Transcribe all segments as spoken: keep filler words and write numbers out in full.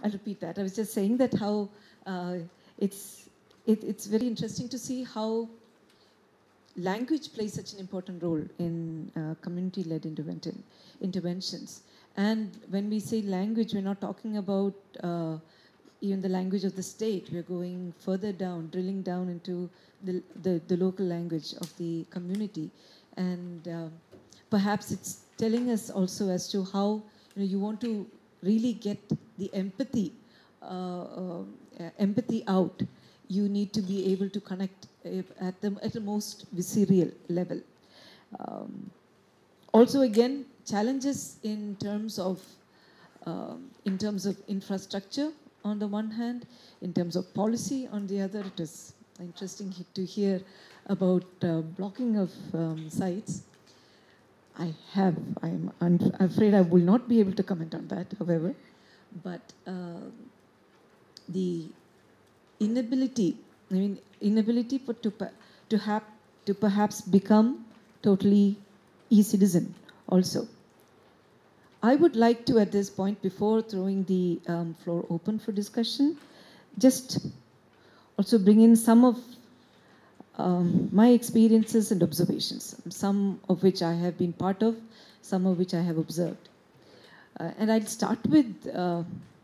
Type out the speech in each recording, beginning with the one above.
I'll repeat that. I was just saying that how uh, it's, it, it's very interesting to see how language plays such an important role in uh, community-led intervention, interventions. And when we say language, we're not talking about uh, even the language of the state. We're going further down, drilling down into the, the, the local language of the community. And uh, perhaps it's telling us also as to how you know, you want to really get the empathy, uh, uh, empathy out. You need to be able to connect at the, at the most visceral level. Um, also, again, challenges in terms of um, in terms of infrastructure on the one hand, in terms of policy on the other. It is interesting to hear about uh, blocking of um, sites. I have, I'm afraid I will not be able to comment on that, however, but uh, the inability, I mean, inability for to, to, have, to perhaps become totally e-citizen also. I would like to, at this point, before throwing the um, floor open for discussion, just also bring in some of um, my experiences and observations, some of which I have been part of, some of which I have observed. Uh, and I'll start with, uh,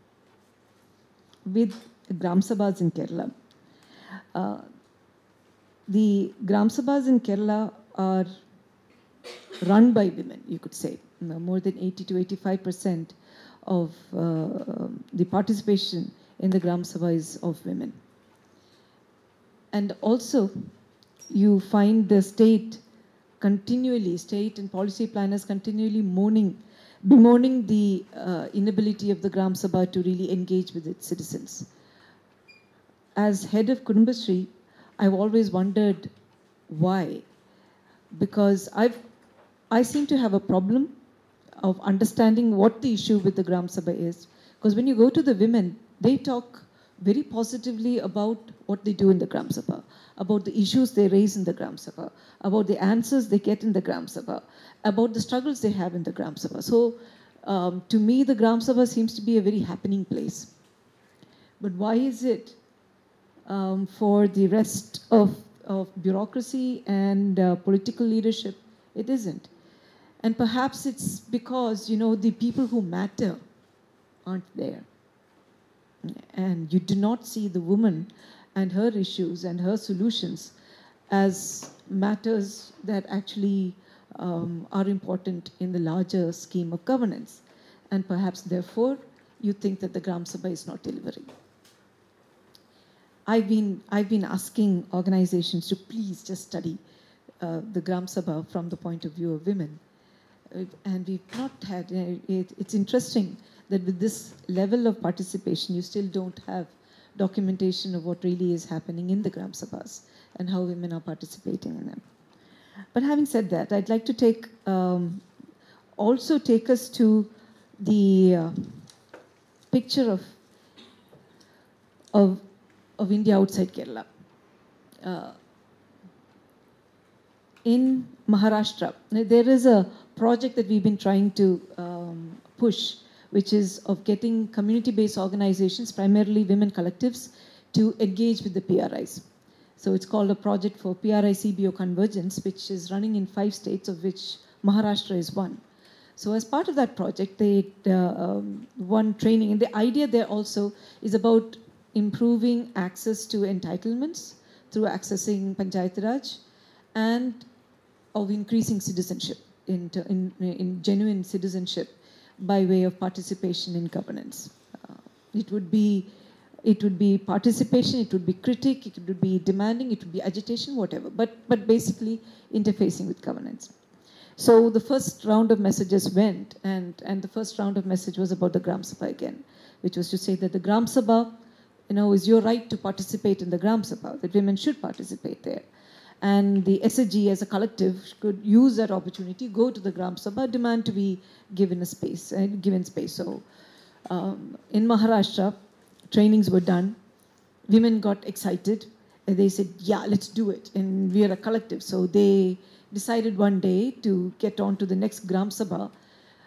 with Gram Sabhas in Kerala. Uh, the Gram Sabhas in Kerala are run by women, you could say. More than eighty to eighty-five percent of uh, the participation in the Gram Sabha is of women. And also, you find the state continually, state and policy planners continually mourning, bemoaning the uh, inability of the Gram Sabha to really engage with its citizens. As head of Kudumbashree, I've always wondered why. Because I've, I seem to have a problem of understanding what the issue with the Gram Sabha is. Because when you go to the women, they talk very positively about what they do in the Gram Sabha, about the issues they raise in the Gram Sabha, about the answers they get in the Gram Sabha, about the struggles they have in the Gram Sabha. So um, to me, the Gram Sabha seems to be a very happening place. But why is it um, for the rest of, of bureaucracy and uh, political leadership, it isn't? And perhaps it's because, you know, the people who matter aren't there. And you do not see the woman and her issues and her solutions as matters that actually um, are important in the larger scheme of governance. And perhaps, therefore, you think that the Gram Sabha is not delivering. I've been, I've been asking organizations to please just study uh, the Gram Sabha from the point of view of women. And we've not had, it, it's interesting that with this level of participation, you still don't have documentation of what really is happening in the Gram Sabhas and how women are participating in them. But having said that, I'd like to take, um, also take us to the uh, picture of, of, of India outside Kerala. Uh, in Maharashtra, there is a project that we've been trying to um, push, which is of getting community-based organizations, primarily women collectives, to engage with the P R Is. So it's called a project for P R I C B O convergence, which is running in five states, of which Maharashtra is one. So as part of that project, they uh, um, one training, and the idea there also is about improving access to entitlements through accessing Panchayati Raj, and of increasing citizenship, in, in, in genuine citizenship, by way of participation in governance. Uh, it would be, it would be participation, it would be critique, it would be demanding, it would be agitation, whatever. But but basically interfacing with governance. So the first round of messages went, and and the first round of message was about the Gram Sabha again, which was to say that the Gram Sabha, you know, is your right to participate in the Gram Sabha, that women should participate there. And the S H G as a collective could use that opportunity, go to the Gram Sabha, demand to be given a space, uh, given space. So um, in Maharashtra, trainings were done. Women got excited. And they said, yeah, let's do it. And we are a collective. So they decided one day to get on to the next Gram Sabha.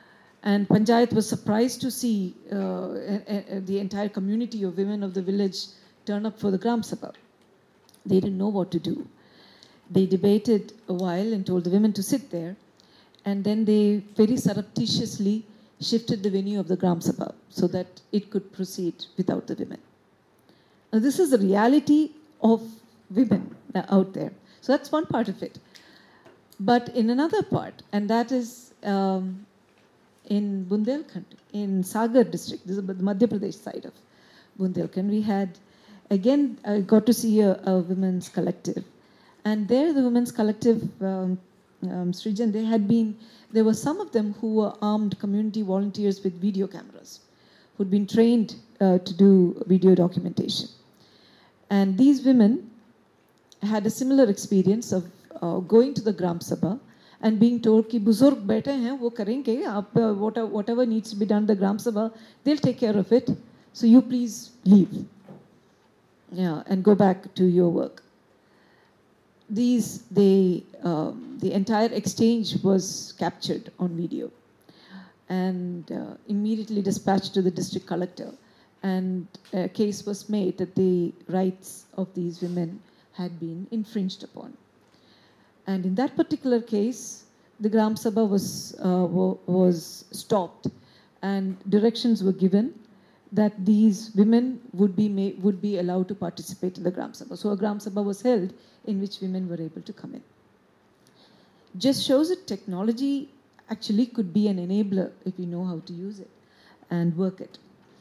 And Panchayat was surprised to see uh, a, a, the entire community of women of the village turn up for the Gram Sabha. They didn't know what to do. They debated a while and told the women to sit there. And then they very surreptitiously shifted the venue of the Gram Sabha so that it could proceed without the women. Now, this is the reality of women out there. So that's one part of it. But in another part, and that is um, in Bundelkhand, in Sagar district, this is the Madhya Pradesh side of Bundelkhand, we had, again, I got to see a, a women's collective. And there, the women's collective, um, um, Srijan, they had been, there were some of them who were armed community volunteers with video cameras, who'd been trained uh, to do video documentation. And these women had a similar experience of uh, going to the Gram Sabha and being told ki buzurg baithe hain, wo karenge, aap, uh, whatever, whatever needs to be done in the Gram Sabha, they'll take care of it. So you please leave, yeah, and go back to your work. These, they, um, the entire exchange was captured on video and uh, immediately dispatched to the district collector. And a case was made that the rights of these women had been infringed upon. And in that particular case, the Gram Sabha was, uh, was stopped and directions were given that these women would be, made, would be allowed to participate in the Gram Sabha. So a Gram Sabha was held in which women were able to come in. Just shows that technology actually could be an enabler if you know how to use it and work it.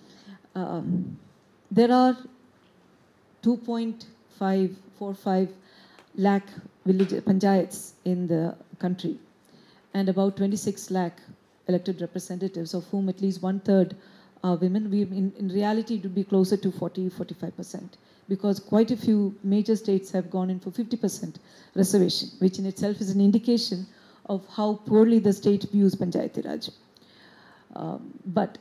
Um, there are two point five four five lakh village panchayats in the country and about twenty-six lakh elected representatives, of whom at least one third are women. We, in, in reality, it would be closer to forty, forty-five percent because quite a few major states have gone in for fifty percent reservation, which in itself is an indication of how poorly the state views Panchayati Raj. Um, but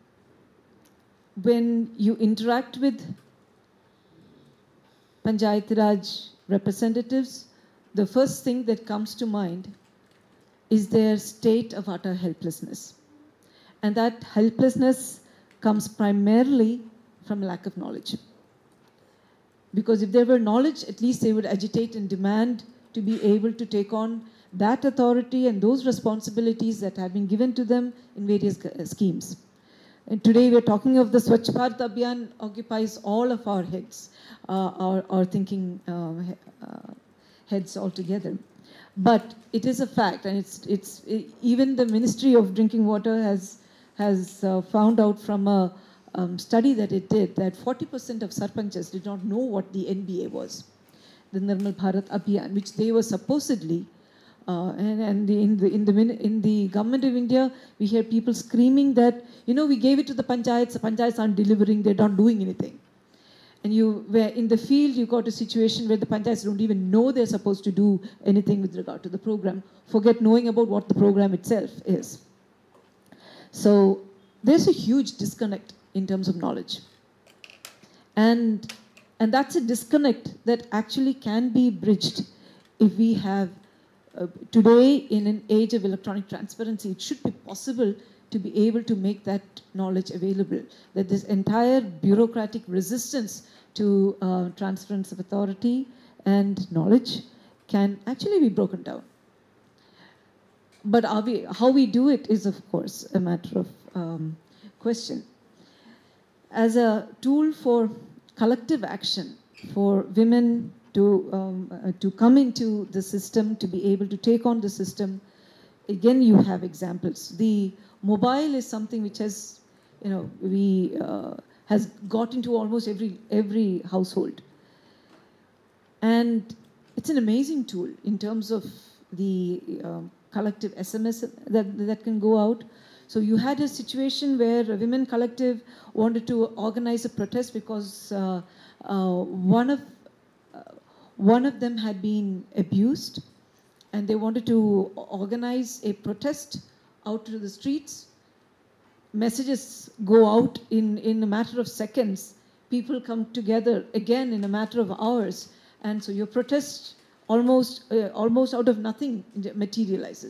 when you interact with Panchayati Raj representatives, the first thing that comes to mind is their state of utter helplessness. And that helplessness comes primarily from lack of knowledge. Because if there were knowledge, at least they would agitate and demand to be able to take on that authority and those responsibilities that have been given to them in various schemes. And today we're talking of the Swachh Bharat Abhiyan occupies all of our heads, uh, our, our thinking uh, uh, heads altogether. But it is a fact, and it's, it's it, even the Ministry of Drinking Water has, has uh, found out from a um, study that it did that forty percent of sarpanchas did not know what the N B A was, the Nirmal Bharat Abhiyan, which they were supposedly Uh, and and the, in, the, in, the, in the government of India, we hear people screaming that, you know, we gave it to the panchayats, the panchayats aren't delivering, they're not doing anything. And you, where in the field, you got a situation where the panchayats don't even know they're supposed to do anything with regard to the program, forget knowing about what the program itself is. So there's a huge disconnect in terms of knowledge. And, and that's a disconnect that actually can be bridged if we have Uh, today, in an age of electronic transparency, it should be possible to be able to make that knowledge available, that this entire bureaucratic resistance to uh, transference of authority and knowledge can actually be broken down. But are we, how we do it is, of course, a matter of um, question. As a tool for collective action, for women to, um, uh, to come into the system, to be able to take on the system. Again, you have examples. The mobile is something which has, you know, we, uh, has got into almost every, every household. And it's an amazing tool in terms of the um, collective S M S that, that can go out. So you had a situation where a women collective wanted to organize a protest because uh, uh, one of One of them had been abused, and they wanted to organize a protest out to the streets. Messages go out in, in a matter of seconds. People come together again in a matter of hours. And so your protest almost, uh, almost out of nothing materializes.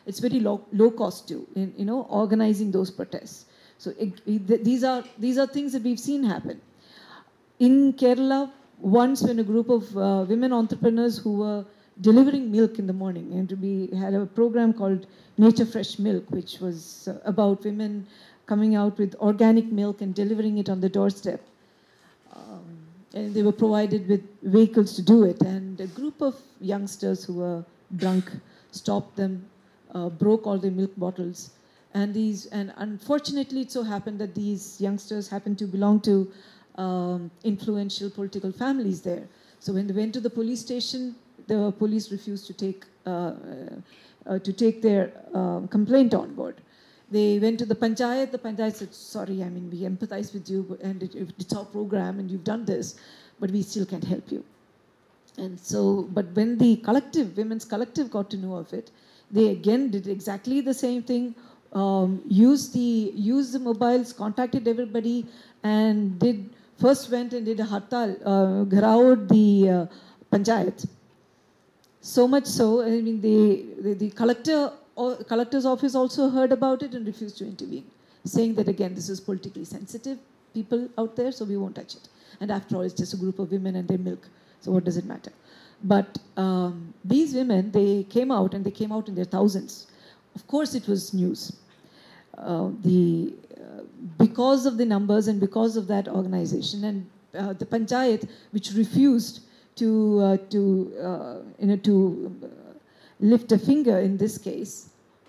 it's very low, low cost too, in, you know, organizing those protests. So it, it, these are these are things that we've seen happen. In Kerala, once when a group of uh, women entrepreneurs who were delivering milk in the morning, and we had a program called Nature Fresh Milk, which was uh, about women coming out with organic milk and delivering it on the doorstep. Um, and they were provided with vehicles to do it. And a group of youngsters who were drunk stopped them, uh, broke all their milk bottles. And these, and unfortunately, it so happened that these youngsters happened to belong to um, influential political families there. So when they went to the police station, the police refused to take uh, uh, to take their uh, complaint on board. They went to the Panchayat. The Panchayat said, "Sorry, I mean, we empathize with you, and it, it's our program, and you've done this, but we still can't help you." And so, but when the collective, women's collective, got to know of it, they again did exactly the same thing. Um, used the used the mobiles, contacted everybody, and did first went and did a hartal, uh, gharaod the uh, Panchayat. So much so, I mean, the, the, the collector, or collector's office also heard about it and refused to intervene, saying that, again, this is politically sensitive people out there, so we won't touch it. And after all, it's just a group of women and their milk, so what does it matter? But um, these women, they came out, and they came out in their thousands. Of course, it was news. Uh, the, uh, because of the numbers and because of that organization, and uh, the Panchayat, which refused to uh, to uh, you know to uh, lift a finger in this case,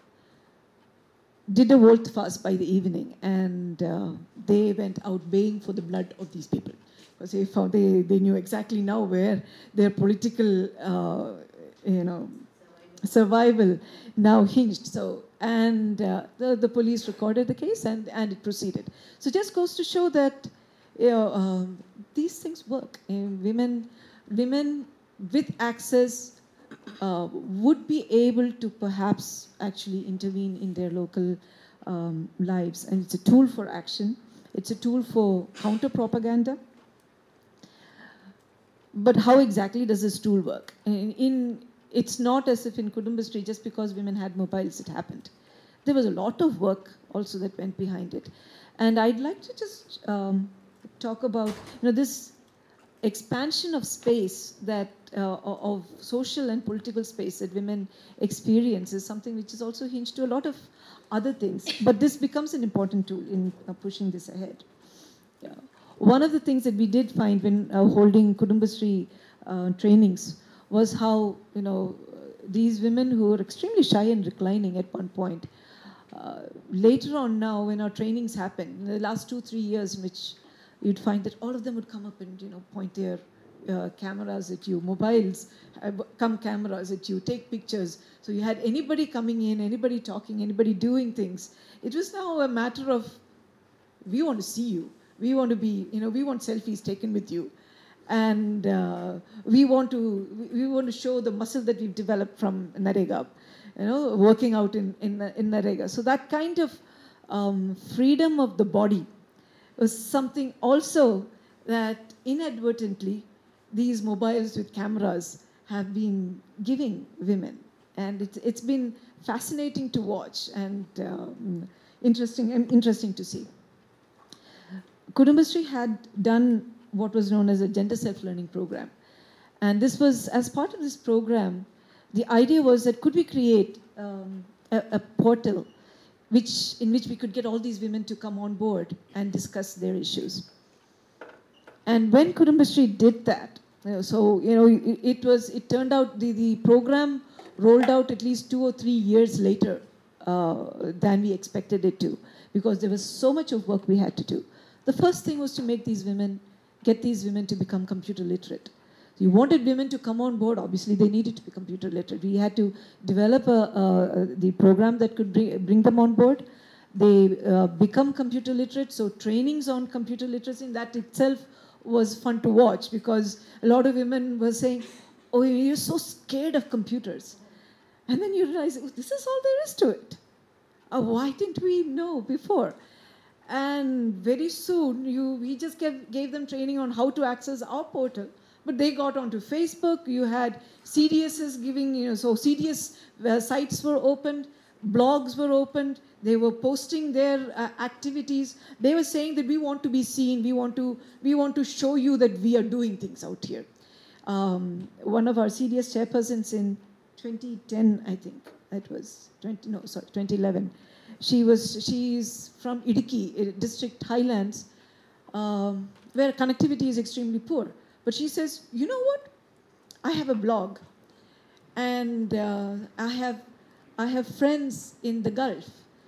did a volte-face by the evening, and uh, they went out baying for the blood of these people, because they found they they knew exactly now where their political uh, you know survival now hinged. So and uh, the the police recorded the case, and and it proceeded. So it just goes to show that you know um, these things work. And women. Women with access uh, would be able to perhaps actually intervene in their local um, lives. And it's a tool for action. It's a tool for counter-propaganda. But how exactly does this tool work? In, in, it's not as if in Kudumbashree, just because women had mobiles, it happened. There was a lot of work also that went behind it. And I'd like to just um, talk about, you know, this expansion of space that uh, of social and political space that women experience is something which is also hinged to a lot of other things. But this becomes an important tool in uh, pushing this ahead. Yeah. One of the things that we did find when uh, holding Kudumbashree uh, trainings was how, you know, these women who were extremely shy and reclining at one point, uh, later on now when our trainings happen, in the last two, three years, which you'd find that all of them would come up and, you know, point their uh, cameras at you, mobiles, uh, come cameras at you, take pictures. So you had anybody coming in, anybody talking, anybody doing things. It was now a matter of, we want to see you. We want to be, you know, we want selfies taken with you. And uh, we want to, we want to show the muscle that we've developed from Narega, you know, working out in, in, in Narega. So that kind of um, freedom of the body was something also that inadvertently these mobiles with cameras have been giving women. And it's, it's been fascinating to watch and um, interesting, and interesting to see. Kudumbashree had done what was known as a gender self-learning program. And this was, as part of this program, the idea was that could we create um, a, a portal which, in which we could get all these women to come on board and discuss their issues. And when Kudumbashree did that, you know, so, you know, it, it was, it turned out the, the program rolled out at least two or three years later uh, than we expected it to, because there was so much of work we had to do. The first thing was to make these women, get these women to become computer literate. You wanted women to come on board, obviously they needed to be computer literate. We had to develop a, a, the program that could bring, bring them on board. They uh, become computer literate, so trainings on computer literacy, that itself was fun to watch, because a lot of women were saying, oh, you're so scared of computers. And then you realize, oh, this is all there is to it. Uh, why didn't we know before? And very soon, you, we just gave, gave them training on how to access our portal. But they got onto Facebook. You had C D Ss giving, you know, so C D S uh, sites were opened. blogs were opened. They were posting their uh, activities. They were saying that we want to be seen. We want to, we want to show you that we are doing things out here. Um, one of our C D S chairpersons in twenty ten, I think, it was, twenty, no, sorry, twenty eleven. She was, she's from Idiki, district Highlands, um, where connectivity is extremely poor. But she says, you know what? I have a blog, and uh, I have, I have friends in the Gulf.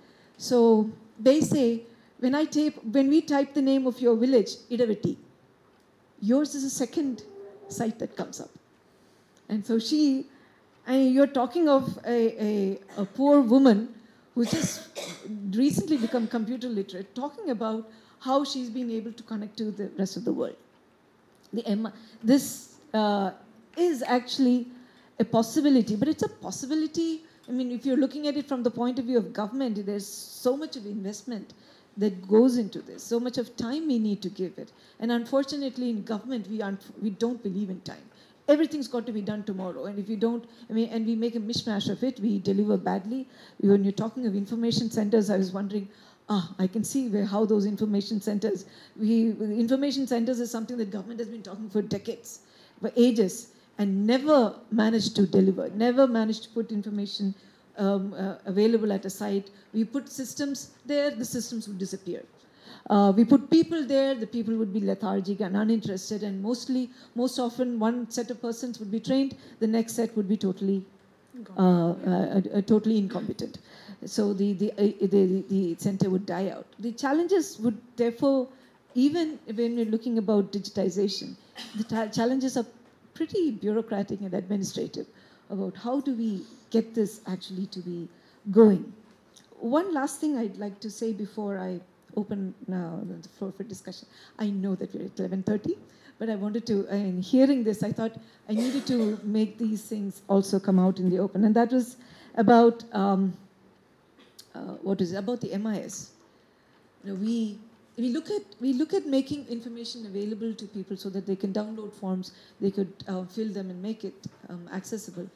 So they say, when I type, when we type the name of your village, Idavati, yours is a second site that comes up. And so she, and you're talking of a, a, a poor woman who's just recently become computer literate, talking about how she's been able to connect to the rest of the world. The M this uh, is actually a possibility, but it's a possibility. I mean, if you're looking at it from the point of view of government, there's so much of investment that goes into this, so much of time we need to give it. And unfortunately, in government, we aren't, we don't believe in time. Everything's got to be done tomorrow, and if you don't, I mean, and we make a mishmash of it, we deliver badly. When you're talking of information centers, I was wondering, ah, I can see where, how those information centers, we, information centers is something that government has been talking for decades, for ages, and never managed to deliver, never managed to put information um, uh, available at a site. We put systems there, the systems would disappear. Uh, we put people there, the people would be lethargic and uninterested, and mostly, most often, one set of persons would be trained, the next set would be totally, uh, uh, uh, totally incompetent. So the the, uh, the the center would die out. The challenges would therefore, even when we're looking about digitization, the challenges are pretty bureaucratic and administrative about how do we get this actually to be going. One last thing I'd like to say before I open now the floor for discussion. I know that we're at eleven thirty, but I wanted to, in hearing this, I thought I needed to make these things also come out in the open. And that was about, um, uh, what is it, about the M I S. You know, we, we, look at, we look at making information available to people so that they can download forms, they could uh, fill them and make it um, accessible.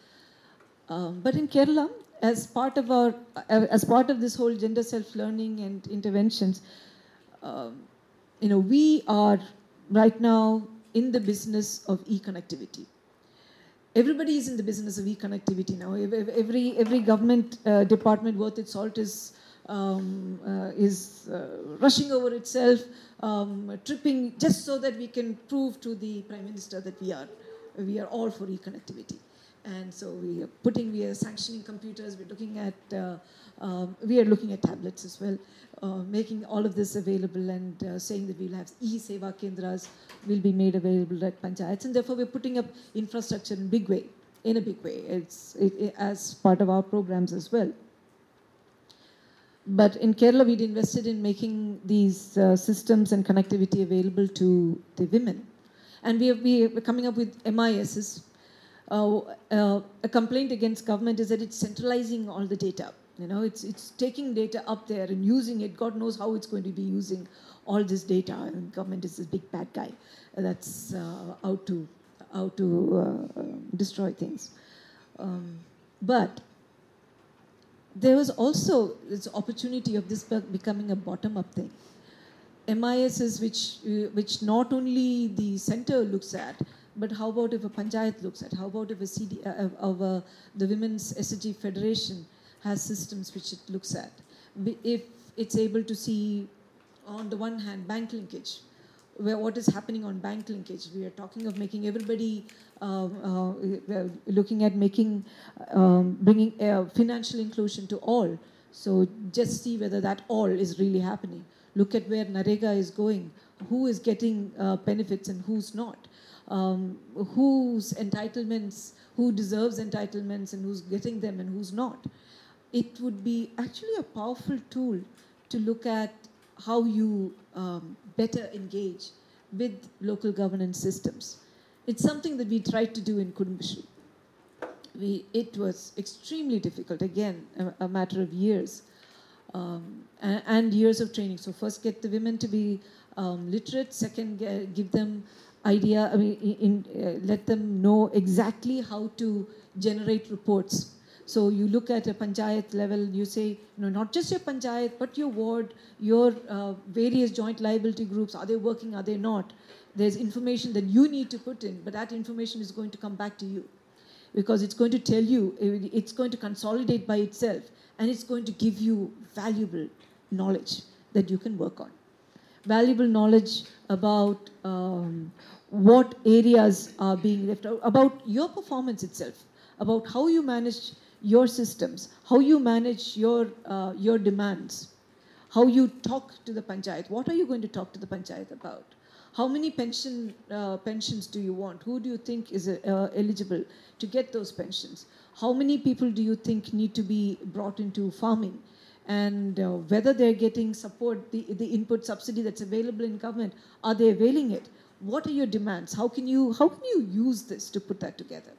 Um, but in Kerala, as part of our, uh, as part of this whole gender self-learning and interventions, um, you know, we are right now in the business of e-connectivity. Everybody is in the business of e-connectivity now. Every every government uh, department worth its salt is um, uh, is uh, rushing over itself, um, tripping just so that we can prove to the Prime Minister that we are we are all for e-connectivity. And so we are putting, we are sanctioning computers, we're looking at, uh, um, we are looking at tablets as well, uh, making all of this available and uh, saying that we'll have e-Seva Kendras will be made available at Panchayats. And therefore we're putting up infrastructure in a big way, in a big way, it's, it, it, as part of our programs as well. But in Kerala, we'd invested in making these uh, systems and connectivity available to the women. And we have, we are coming up with M I Ss. Uh, uh, a complaint against government is that it's centralizing all the data. You know, it's, it's taking data up there and using it. God knows how it's going to be using all this data. And government is this big bad guy that's uh, out to, out to uh, destroy things. Um, but there was also this opportunity of this becoming a bottom-up thing. M I Ss, which, uh, which not only the center looks at, but how about if a panchayat looks at? How about if a C D, uh, of a, the Women's S H G Federation has systems which it looks at? If it's able to see, on the one hand, bank linkage, where what is happening on bank linkage? We are talking of making everybody, uh, uh, looking at making, um, bringing uh, financial inclusion to all. So just see whether that all is really happening. Look at where Narega is going, who is getting uh, benefits and who's not. Um, whose entitlements, who deserves entitlements and who's getting them and who's not. It would be actually a powerful tool to look at how you um, better engage with local governance systems. It's something that we tried to do in Kudumbashree. We, it was extremely difficult, again, a, a matter of years, um, and, and years of training. So first get the women to be um, literate, second get, give them idea, I mean, in, uh, let them know exactly how to generate reports. So you look at a panchayat level, you say, you know, not just your panchayat, but your ward, your uh, various joint liability groups, are they working, are they not? There's information that you need to put in, but that information is going to come back to you. Because it's going to tell you, it's going to consolidate by itself, and it's going to give you valuable knowledge that you can work on. Valuable knowledge about um, what areas are being left out, about your performance itself, about how you manage your systems, how you manage your, uh, your demands, how you talk to the panchayat. What are you going to talk to the panchayat about? How many pension, uh, pensions do you want? Who do you think is uh, eligible to get those pensions? How many people do you think need to be brought into farming? And uh, whether they're getting support, the, the input subsidy that's available in government, are they availing it? What are your demands? How can you, how can you use this to put that together?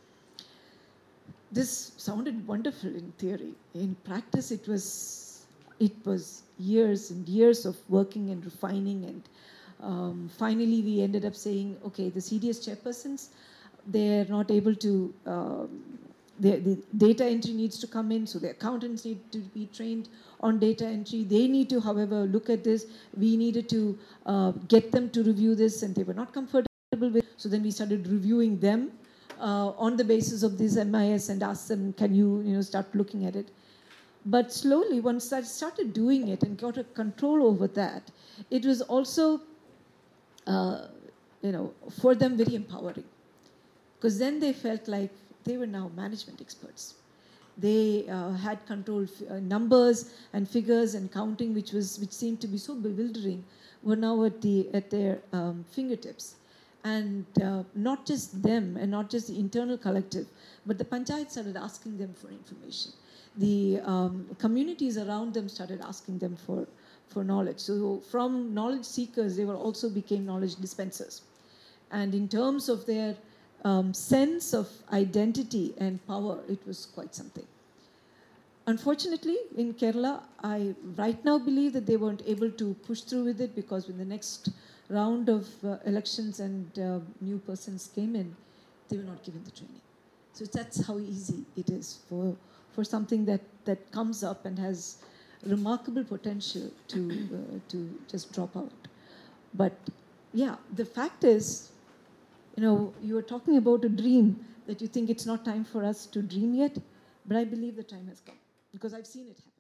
This sounded wonderful in theory. In practice, it was, it was years and years of working and refining, and um, finally we ended up saying, okay, the C D S chairpersons, they're not able to, um, the, the data entry needs to come in, so the accountants need to be trained on data entry. They need to, however, look at this. We needed to uh, get them to review this, and they were not comfortable with it. So then we started reviewing them uh, on the basis of this M I S and asked them, can you, you know, start looking at it? But slowly, once I started doing it and got a control over that, it was also, uh, you know, for them very empowering. Because then they felt like they were now management experts. They uh, had control, uh, numbers and figures and counting, which was which seemed to be so bewildering, were now at the at their um, fingertips. And uh, not just them, and not just the internal collective, but the panchayat started asking them for information. The um, communities around them started asking them for, for knowledge. So from knowledge seekers, they were also became knowledge dispensers. And in terms of their um, sense of identity and power, it was quite something. Unfortunately, in Kerala, I right now believe that they weren't able to push through with it, because when the next round of uh, elections and uh, new persons came in, they were not given the training. So that's how easy it is for, for something that, that comes up and has remarkable potential to, uh, to just drop out. But yeah, the fact is, you know, you were talking about a dream that you think it's not time for us to dream yet, but I believe the time has come, because I've seen it happen.